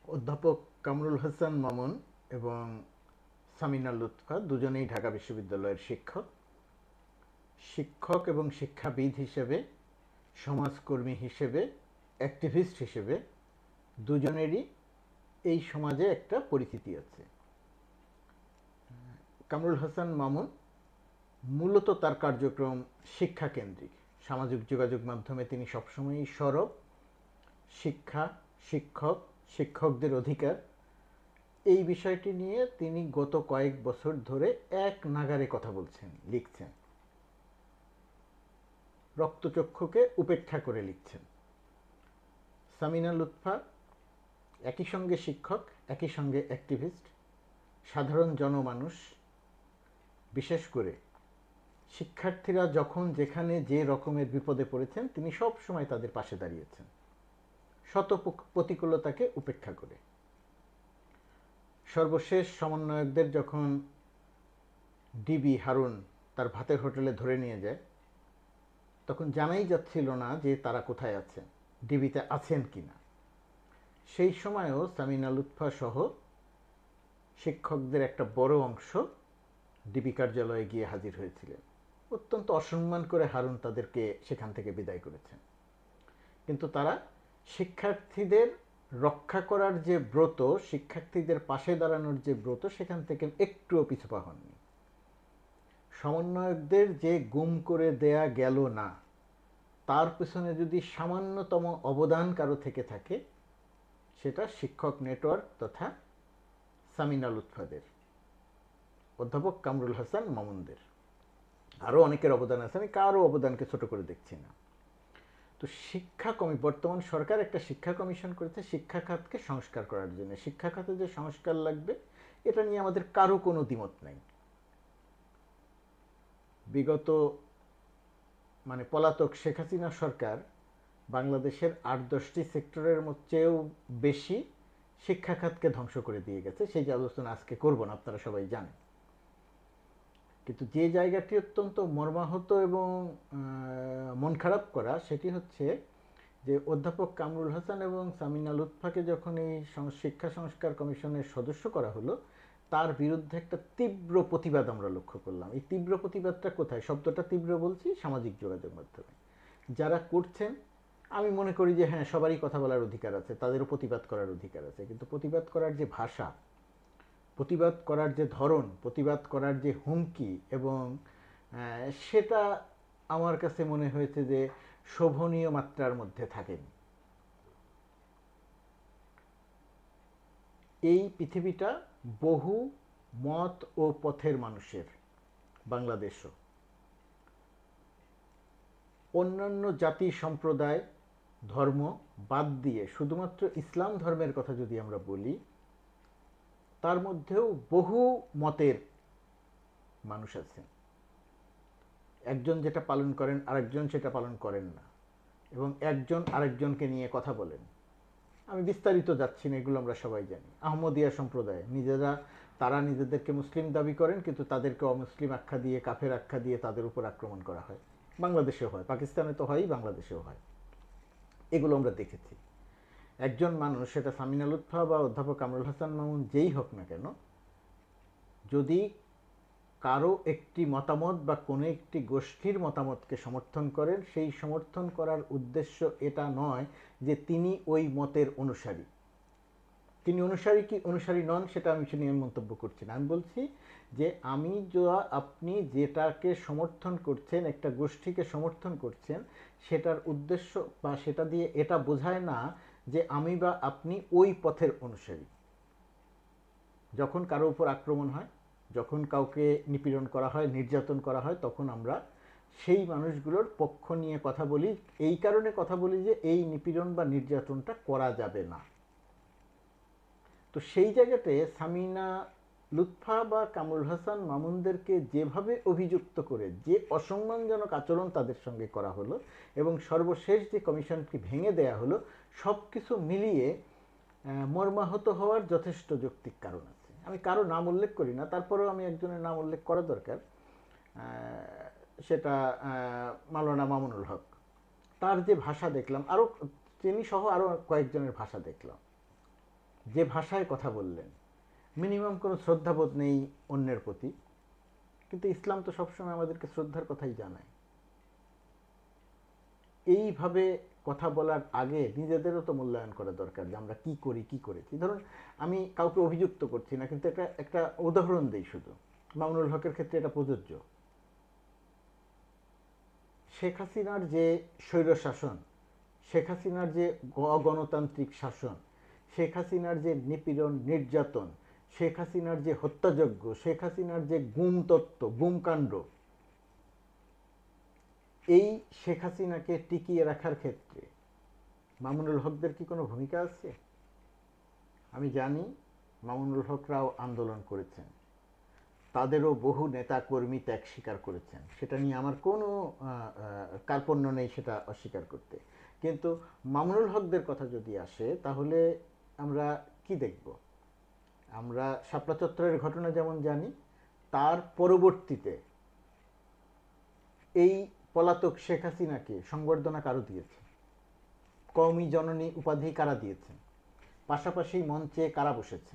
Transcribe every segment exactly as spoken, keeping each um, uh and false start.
অধ্যাপক কামরুল হাসান মামুন এবং সামিনা লুৎফা দুজনেই ঢাকা বিশ্ববিদ্যালয়ের শিক্ষক শিক্ষক এবং শিক্ষাবিদ হিসেবে, সমাজকর্মী হিসেবে, অ্যাক্টিভিস্ট হিসেবে দুজনেরই এই সমাজে একটা পরিচিতি আছে। কামরুল হাসান মামুন মূলত তার কার্যক্রম শিক্ষাকেন্দ্রিক। সামাজিক যোগাযোগ মাধ্যমে তিনি সবসময়ই সরব। শিক্ষা, শিক্ষক, শিক্ষকদের অধিকার এই বিষয়টি নিয়ে তিনি গত কয়েক বছর ধরে এক নাগারে কথা বলছেন, লিখছেন, রক্তচক্ষুকে উপেক্ষা করে লিখছেন। সামিনা লুৎফা একই সঙ্গে শিক্ষক, একই সঙ্গে অ্যাক্টিভিস্ট। সাধারণ জনমানুষ, বিশেষ করে শিক্ষার্থীরা যখন যেখানে যে রকমের বিপদে পড়েছেন তিনি সব সময় তাদের পাশে দাঁড়িয়েছেন, শত প্রতিকূলতাকে উপেক্ষা করে। সর্বশেষ সমন্বয়কদের যখন ডিবি হারুন তার ভাতের হোটেলে ধরে নিয়ে যায়, তখন জানাই যাচ্ছিল না যে তারা কোথায় আছেন, ডিবিতে আছেন কিনা। সেই সময়ও সামিনা লুৎফা সহ শিক্ষকদের একটা বড় অংশ ডিবি কার্যালয়ে গিয়ে হাজির হয়েছিলেন। অত্যন্ত অসম্মান করে হারুন তাদেরকে সেখান থেকে বিদায় করেছেন। কিন্তু তারা শিক্ষার্থীদের রক্ষা করার যে ব্রত, শিক্ষার্থীদের পাশে দাঁড়ানোর যে ব্রত, সেখান থেকে একটুও পিছুপা হননি। সমন্বয়কদের যে গুম করে দেয়া গেল না, তার পেছনে যদি সামান্যতম অবদান কারো থেকে থাকে, সেটা শিক্ষক নেটওয়ার্ক তথা সামিনা লুৎফাদের, অধ্যাপক কামরুল হাসান মামুনদের। আরও অনেকের অবদান আছে, আমি কারো অবদানকে ছোট করে দেখছি না। তো শিক্ষা কমি বর্তমান সরকার একটা শিক্ষা কমিশন করেছে শিক্ষা খাতকে সংস্কার করার জন্য। শিক্ষা খাতে যে সংস্কার লাগবে এটা নিয়ে আমাদের কারো কোনো দ্বিমত নাই। বিগত মানে পলাতক শেখ হাসিনা সরকার বাংলাদেশের আট দশটি সেক্টরের চেয়েও বেশি শিক্ষা খাতকে ধ্বংস করে দিয়ে গেছে। সেই যে আলোচনা আজকে করব না, আপনারা সবাই জানেন। কিন্তু যে জায়গাটি অত্যন্ত মর্মাহত এবং মন খারাপ করা, সেটি হচ্ছে যে অধ্যাপক কামরুল হাসান এবং সামিনা লুৎফাকে যখন এই শিক্ষা সংস্কার কমিশনের সদস্য করা হলো, তার বিরুদ্ধে একটা তীব্র প্রতিবাদ আমরা লক্ষ্য করলাম। এই তীব্র প্রতিবাদটা কোথায়? শব্দটা তীব্র বলছি সামাজিক যোগাযোগ মাধ্যমে যারা করছেন। আমি মনে করি যে হ্যাঁ, সবারই কথা বলার অধিকার আছে, তাদেরও প্রতিবাদ করার অধিকার আছে, কিন্তু প্রতিবাদ করার যে ভাষা, প্রতিবাদ করার যে ধরন, প্রতিবাদ করার যে হুমকি, এবং সেটা আমার কাছে মনে হয়েছে যে শোভনীয় মাত্রার মধ্যে থাকেনি। এই পৃথিবীটা বহু মত ও পথের মানুষের, বাংলাদেশও। অন্যান্য জাতি, সম্প্রদায়, ধর্ম বাদ দিয়ে শুধুমাত্র ইসলাম ধর্মের কথা যদি আমরা বলি, তার মধ্যেও বহু মতের মানুষ আছেন। একজন যেটা পালন করেন আরেকজন সেটা পালন করেন না, এবং একজন আরেকজনকে নিয়ে কথা বলেন। আমি বিস্তারিত যাচ্ছি না, এগুলো আমরা সবাই জানি। আহমদিয়া সম্প্রদায় নিজেরা, তারা নিজেদেরকে মুসলিম দাবি করেন, কিন্তু তাদেরকে অমুসলিম আখ্যা দিয়ে, কাফের আখ্যা দিয়ে তাদের উপর আক্রমণ করা হয়। বাংলাদেশেও হয়, পাকিস্তানে তো হয়ই, বাংলাদেশেও হয়। এগুলো আমরা দেখেছি। একজন মানুষ, সেটা সামিনা লুৎফা বা অধ্যাপক কামরুল হাসান মামুন যেই হোক না কেন, যদি কারো একটি মতামত বা কোনো একটি গোষ্ঠীর মতামতকে সমর্থন করেন, সেই সমর্থন করার উদ্দেশ্য এটা নয় যে তিনি ওই মতের অনুসারী। তিনি অনুসারী কি অনুসারী নন সেটা আমি সে নিয়ে মন্তব্য করছি না। আমি বলছি যে আমি যা আপনি যেটাকে সমর্থন করছেন, একটা গোষ্ঠীকে সমর্থন করছেন, সেটার উদ্দেশ্য বা সেটা দিয়ে এটা বোঝায় না যে আমি বা আপনি ওই পথের অনুসারী। যখন কারো উপর আক্রমণ হয়, যখন কাউকে নিপীড়ন করা হয়, নির্যাতন করা হয়, তখন আমরা সেই মানুষগুলোর পক্ষ নিয়ে কথা বলি। এই কারণে কথা বলি যে এই নিপীড়ন বা নির্যাতনটা করা যাবে না। তো সেই জায়গাতে সামিনা লুৎফা বা কামরুল হাসান মামুনদেরকে যেভাবে অভিযুক্ত করে যে অসম্মানজনক আচরণ তাদের সঙ্গে করা হলো, এবং সর্বশেষ যে কমিশনকে ভেঙে দেয়া হলো, সব কিছু মিলিয়ে মর্মাহত হওয়ার যথেষ্ট যৌক্তিক কারণ আছে। আমি কারো নাম উল্লেখ করি না, তারপরেও আমি একজনের নাম উল্লেখ করা দরকার। সেটা মাওলানা মামুনুল হক। তার যে ভাষা দেখলাম, আরও তিনি সহ আরও কয়েকজনের ভাষা দেখলাম, যে ভাষায় কথা বললেন, মিনিমাম কোনো শ্রদ্ধাবোধ নেই অন্যের প্রতি, কিন্তু ইসলাম তো সবসময় আমাদেরকে শ্রদ্ধার কথাই জানায়। এইভাবে কথা বলার আগে নিজেদেরও তো মূল্যায়ন করা দরকার যে আমরা কি করি, কি করেছি। ধরুন, আমি কাউকে অভিযুক্ত করছি না, কিন্তু একটা একটা উদাহরণ দিই শুধু, মামুনুল হকের ক্ষেত্রে এটা প্রযোজ্য। শেখ হাসিনার যে স্বৈরশাসন, শেখ হাসিনার যে অগণতান্ত্রিক শাসন, শেখ হাসিনার যে নিপীড়ন নির্যাতন, শেখ হাসিনার যে হত্যাযজ্ঞ, শেখ হাসিনার যে গুম তত্ত্ব, গুম কাণ্ড, এই শেখ হাসিনাকে টিকিয়ে রাখার ক্ষেত্রে মামুনুল হকদের কি কোনো ভূমিকা আছে? আমি জানি মামুনুল হকরাও আন্দোলন করেছেন, তাদেরও বহু নেতা কর্মী ত্যাগ স্বীকার করেছেন, সেটা নিয়ে আমার কোনো কার্পণ্য নেই সেটা অস্বীকার করতে। কিন্তু মামুনুল হকদের কথা যদি আসে, তাহলে আমরা কি দেখব? আমরা শাপলা চত্বরের ঘটনা যেমন জানি, তার পরবর্তীতে এই পলাতক শেখ হাসিনাকে সংবর্ধনা কারো দিয়েছে, কওমি জননী উপাধি কারা দিয়েছেন, পাশাপাশি মঞ্চে কারা বসেছেন?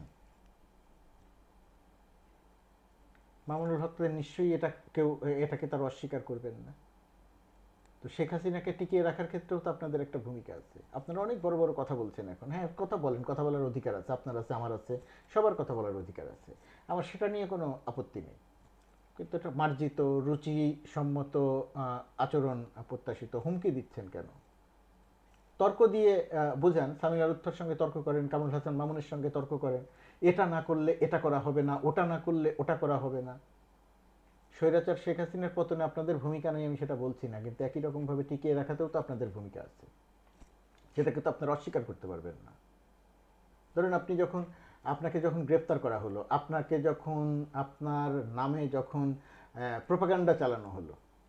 মামুনুল হকদের নিশ্চয়ই এটা কেউ এটাকে তার অস্বীকার করবেন না। তো শেখ হাসিনাকে টিকিয়ে রাখার ক্ষেত্রেও তো আপনাদের একটা ভূমিকা আছে। আপনারা অনেক বড় বড় কথা বলছেন এখন, হ্যাঁ কথা বলেন, কথা বলার অধিকার আছে, আপনার আছে, আমার আছে, সবার কথা বলার অধিকার আছে, আমার সেটা নিয়ে কোনো আপত্তি নেই। কিন্তু এটা মার্জিত রুচিসম্মত আচরণ প্রত্যাশিত। হুমকি দিচ্ছেন কেন? তর্ক দিয়ে বোঝান, সামিল আলুত্থার সঙ্গে তর্ক করেন, কামরুল হাসান মামুনের সঙ্গে তর্ক করেন, এটা না করলে এটা করা হবে না, ওটা না করলে ওটা করা হবে না। স্বৈরাচার শেখ হাসিনার পতনে আপনাদের ভূমিকা নেই আমি সেটা বলছি না, কিন্তু একই রকমভাবে টিকিয়ে রাখাতেও তো আপনাদের ভূমিকা আছে, সেটাকে তো আপনারা অস্বীকার করতে পারবেন না। ধরুন, আপনি যখন আপনাকে যখন গ্রেপ্তার করা হলো, আপনাকে যখন আপনার নামে যখন প্রোপাগান্ডা চালানো হলো,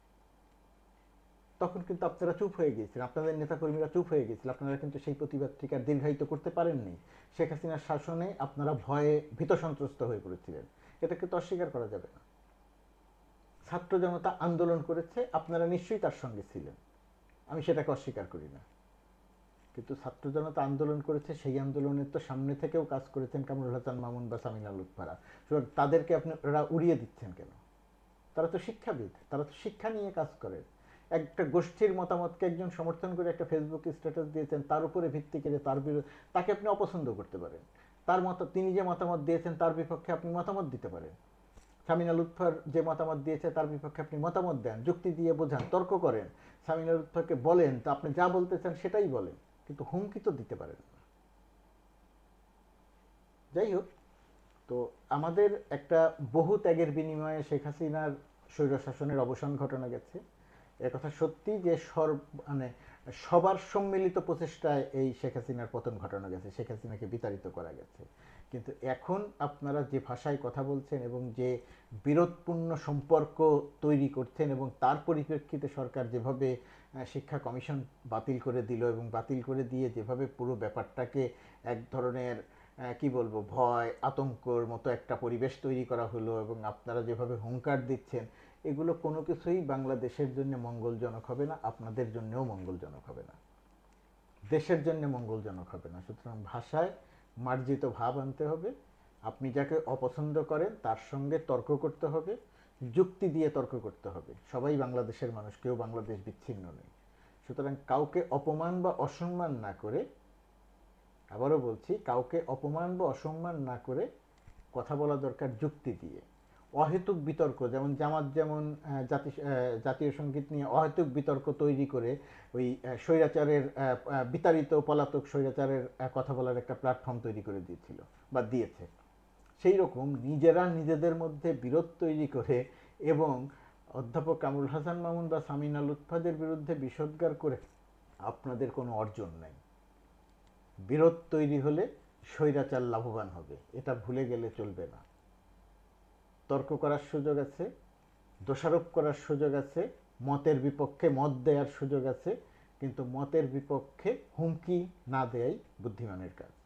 তখন কিন্তু আপনারা চুপ হয়ে গিয়েছিলেন, আপনাদের নেতাকর্মীরা চুপ হয়ে গিয়েছিল, আপনারা কিন্তু সেই প্রতিবাদটিকে আর দীর্ঘায়িত করতে পারেননি। শেখ হাসিনার শাসনে আপনারা ভয়ে ভীত সন্ত্রস্ত হয়ে পড়েছিলেন, এটাকে তো অস্বীকার করা যাবে না। ছাত্র জনতা আন্দোলন করেছে, আপনারা নিশ্চয়ই তার সঙ্গে ছিলেন, আমি সেটাকে অস্বীকার করি না। কিন্তু ছাত্র জনতা আন্দোলন করেছে, সেই আন্দোলনের তো সামনে থেকেও কাজ করেছেন কামরুল হাসান মামুন বা সামিনা লুৎফারা। তাদেরকে আপনারা উড়িয়ে দিচ্ছেন কেন? তারা তো শিক্ষাবিদ, তারা তো শিক্ষা নিয়ে কাজ করেন। একটা গোষ্ঠীর মতামতকে একজন সমর্থন করে একটা ফেসবুক স্ট্যাটাস দিয়েছেন, তার উপরে ভিত্তি করে তার বিরুদ্ধে তাকে আপনি অপছন্দ করতে পারেন, তার মত তিনি যে মতামত দিয়েছেন তার বিপক্ষে আপনি মতামত দিতে পারেন। সামিনা লুৎফার যে মতামত দিয়েছে তার বিপক্ষে আপনি মতামত দেন, যুক্তি দিয়ে বোঝান, তর্ক করেন, সামিনা লুৎফাকে বলেন, তো আপনি যা বলতে চান সেটাই বলেন, কিন্তু হুমকি তো দিতে পারেন না। যাই হোক, তো আমাদের একটা বহু ত্যাগের বিনিময়ে শেখ হাসিনার স্বৈরশাসনের অবসান ঘটানো গেছে। একথা সত্যি যে সর মানে সবার সম্মিলিত প্রচেষ্টায় এই শেখ হাসিনার পতন ঘটানো গেছে, শেখ হাসিনাকে বিতাড়িত করা গেছে। কিন্তু এখন আপনারা যে ভাষায় কথা বলছেন এবং যে বিরোধপূর্ণ সম্পর্ক তৈরি করছেন, এবং তার পরিপ্রেক্ষিতে সরকার যেভাবে শিক্ষা কমিশন বাতিল করে দিল, এবং বাতিল করে দিয়ে যেভাবে পুরো ব্যাপারটাকে এক ধরনের কি বলবো ভয় আতঙ্কর মতো একটা পরিবেশ তৈরি করা হলো, এবং আপনারা যেভাবে হুঙ্কার দিচ্ছেন, এগুলো কোনো কিছুই বাংলাদেশের জন্য মঙ্গলজনক হবে না, আপনাদের জন্যও মঙ্গলজনক হবে না, দেশের জন্য মঙ্গলজনক হবে না। সুতরাং ভাষায় মার্জিত ভাব আনতে হবে, আপনি যাকে অপছন্দ করেন তার সঙ্গে তর্ক করতে হবে, যুক্তি দিয়ে তর্ক করতে হবে। সবাই বাংলাদেশের মানুষ, কেউ বাংলাদেশ বিচ্ছিন্ন নেই। সুতরাং কাউকে অপমান বা অসম্মান না করে, আবারও বলছি, কাউকে অপমান বা অসম্মান না করে কথা বলা দরকার যুক্তি দিয়ে। অহেতুক বিতর্ক, যেমন জামাত যেমন জাতি জাতীয় সঙ্গীত নিয়ে অহেতুক বিতর্ক তৈরি করে ওই স্বৈরাচারের বিতাড়িত পলাতক স্বৈরাচারের কথা বলার একটা প্ল্যাটফর্ম তৈরি করে দিয়েছিল বা দিয়েছে, সেই রকম নিজেরা নিজেদের মধ্যে বিরোধ তৈরি করে এবং অধ্যাপক কামরুল হাসান মামুন বা সামিনা লুৎফাদের বিরুদ্ধে বিষোদ্গার করে আপনাদের কোনো অর্জন নাই। বিরোধ তৈরি হলে স্বৈরাচার লাভবান হবে, এটা ভুলে গেলে চলবে না। তর্ক করার সুযোগ আছে, দোষারোপ করার সুযোগ আছে, মতের বিপক্ষে মত দেওয়ার সুযোগ আছে, কিন্তু মতের বিপক্ষে হুমকি না দেয়াই বুদ্ধিমানের কাজ।